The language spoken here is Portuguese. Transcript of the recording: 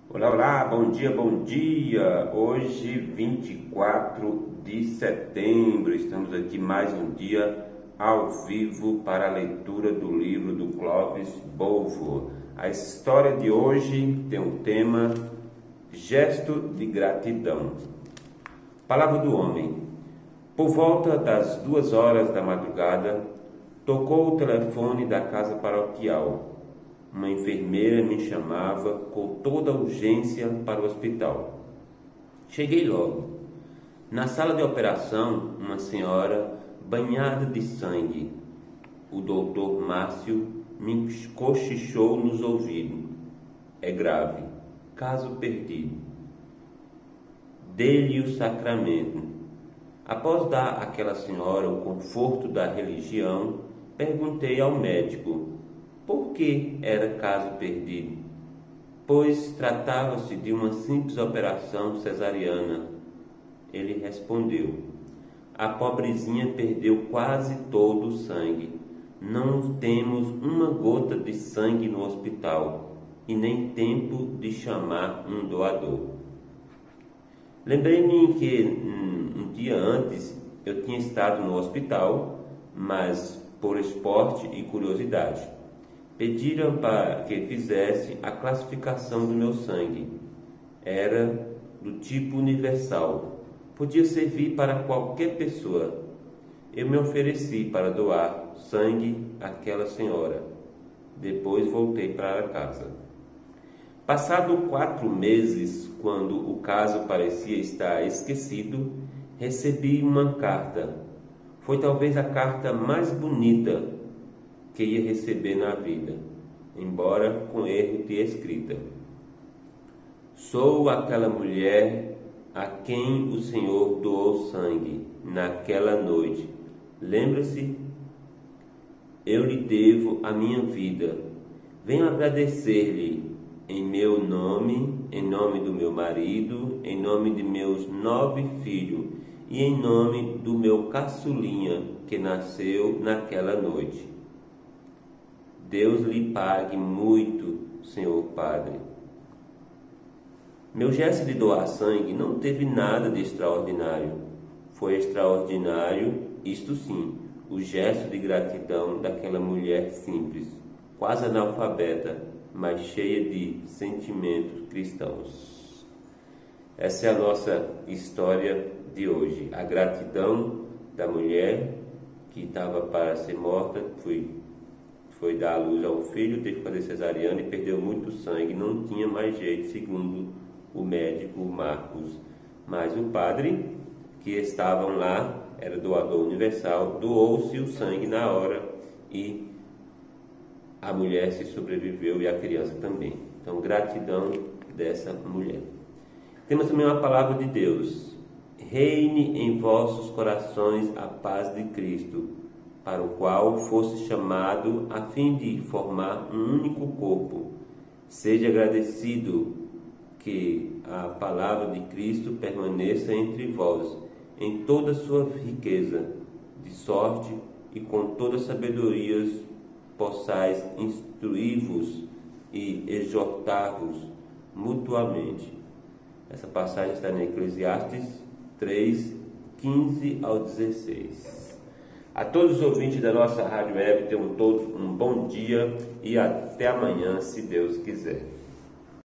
Olá, olá, bom dia, bom dia! Hoje, 24 de setembro, estamos aqui mais um dia ao vivo para a leitura do livro do Clóvis Bolvo. A história de hoje tem o tema Gesto de Gratidão. Palavra do homem. Por volta das 2 horas da madrugada, tocou o telefone da casa paroquial. Uma enfermeira me chamava com toda urgência para o hospital. Cheguei logo. Na sala de operação, uma senhora banhada de sangue. O doutor Márcio me cochichou nos ouvidos. É grave, caso perdido. Dê-lhe o sacramento. Após dar àquela senhora o conforto da religião, perguntei ao médico por que era caso perdido, pois tratava-se de uma simples operação cesariana. Ele respondeu: a pobrezinha perdeu quase todo o sangue. Não temos uma gota de sangue no hospital e nem tempo de chamar um doador. Lembrei-me que um dia antes eu tinha estado no hospital, mas por esporte e curiosidade. Pediram para que fizesse a classificação do meu sangue. Era do tipo universal. Podia servir para qualquer pessoa. Eu me ofereci para doar sangue àquela senhora. Depois voltei para casa. Passado 4 meses, quando o caso parecia estar esquecido, recebi uma carta. Foi talvez a carta mais bonita que ia receber na vida, embora com erro de escrita. Sou aquela mulher a quem o Senhor doou sangue naquela noite. Lembra-se? Eu lhe devo a minha vida. Venho agradecer-lhe em meu nome, em nome do meu marido, em nome de meus 9 filhos e em nome do meu caçulinha que nasceu naquela noite. Deus lhe pague muito, Senhor Padre. Meu gesto de doar sangue não teve nada de extraordinário. Foi extraordinário, isto sim, o gesto de gratidão daquela mulher simples, quase analfabeta, mas cheia de sentimentos cristãos. Essa é a nossa história de hoje. A gratidão da mulher que estava para ser morta, foi dar à luz ao filho, teve que fazer cesariana e perdeu muito sangue, não tinha mais jeito, segundo o médico Marcos. Mas o padre, que estavam lá, era doador universal, doou-se o sangue na hora e a mulher se sobreviveu e a criança também. Então, gratidão dessa mulher. Temos também uma palavra de Deus. Reine em vossos corações a paz de Cristo, para o qual fosse chamado a fim de formar um único corpo. Seja agradecido que a palavra de Cristo permaneça entre vós, em toda a sua riqueza, de sorte e com toda sabedoria possais instruir-vos e exortar-vos mutuamente. Essa passagem está em Eclesiastes 3, 15 ao 16. A todos os ouvintes da nossa Rádio Web, tenham todos um bom dia e até amanhã, se Deus quiser.